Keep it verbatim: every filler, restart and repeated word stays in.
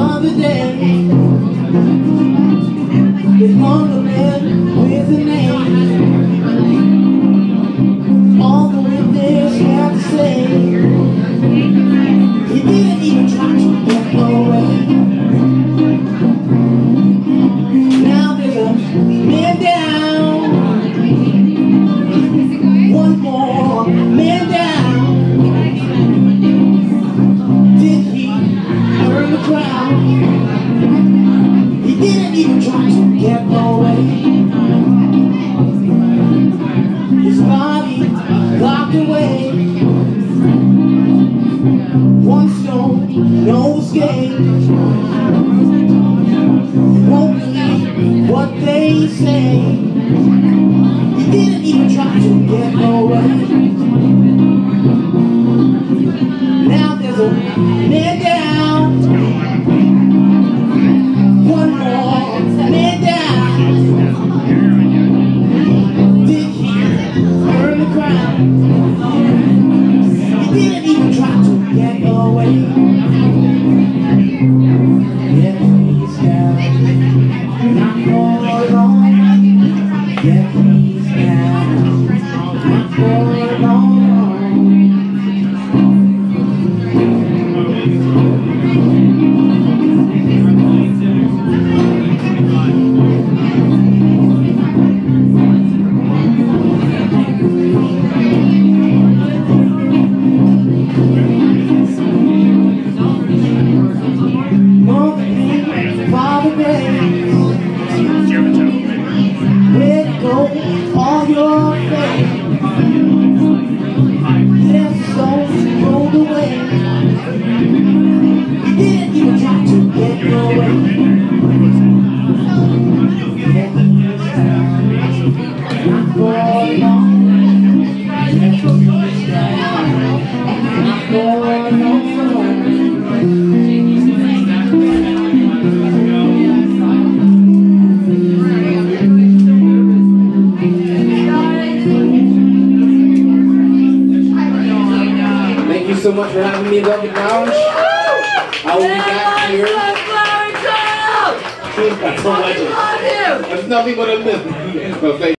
other day. There's one of them with a name. All the witness had to say, he didn't even try to get away. Now there's a man down, one more man down. Did he earn the crown? He didn't even try to get away. His body locked away. One stone, no escape. You won't believe what they say. He didn't even try to get away. Now there's a man down, one more man down. Did he earn the crown? He didn't even try to get away. Yeah, he's down, not for long. Yeah, he's down, not for long. Let go all your faith. There's a soul rolled away. You didn't even try to get away. Not for long. Not for long. Thank you so much for having me, Velvet Lounge. I will be back here. That's a legend. That's nothing but a myth. So thank